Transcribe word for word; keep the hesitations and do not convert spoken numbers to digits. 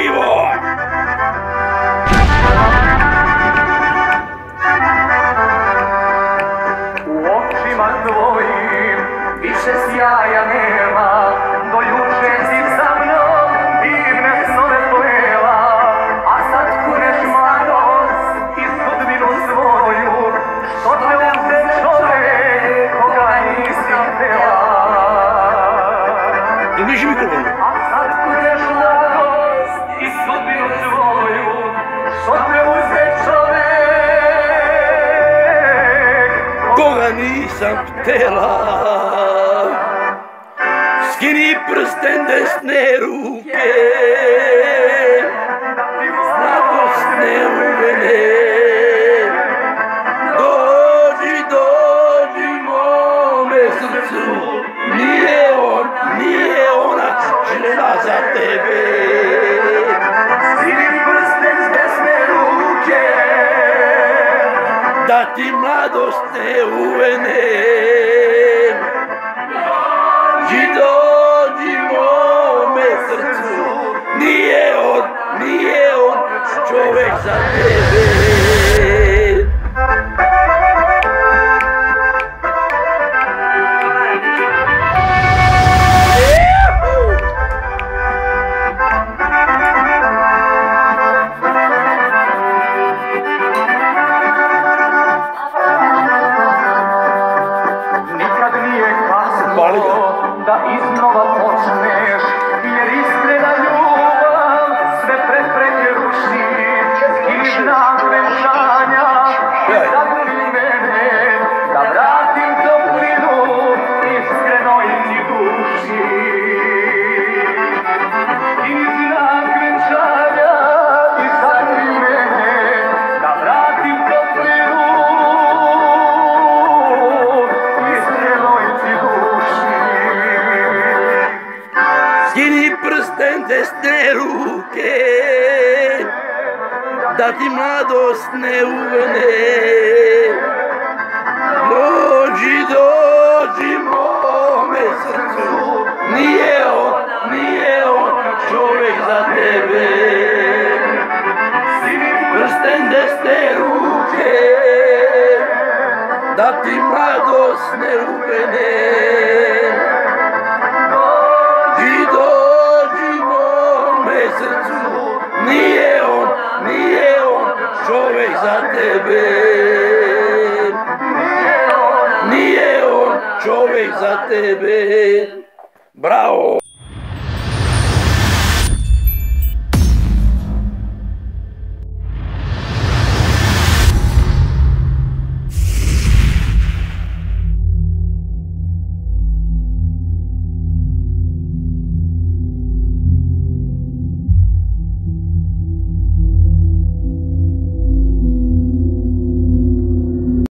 uživo! U očima tvojim više sjaja nema, do juče si sa mnom divne snove pojela, a sad kuneš mladost i sudbinu svoju, što te uzde čovek koga nisi htjela. Bliži mikrofon. A sad kuneš mladost i sudbinu svoju, što te uzde čovek koga nisam htjela. Skini prsten desne ruke, mladosne uvene. Dođi, dođi mome srcu, nije on, nije ona žena za tebe. Skini prsten s desne ruke, da ti mladost ne uvene. Dođi, dođi mome srcu, nije on, nije on čovjek za tebe. da iznova počneš, jer iskrena ljubav sve prepreke ruši. I znak venčanja zagrli mene, da vratim toplinu iskrenoj ti duši. I znak venčanja zagrli mene, da vratim toplinu iskrenoj ti duši. Skini prsten desne ruke, da ti mladost ne uvene. Dođi, dođi mome srcu, nije on, nije on čovjek za tebe. Skini prsten desne ruke, da ti mladost ne uvene. Nije on, nije on čovjek za tebe. Nije on čovjek za tebe. Bravo!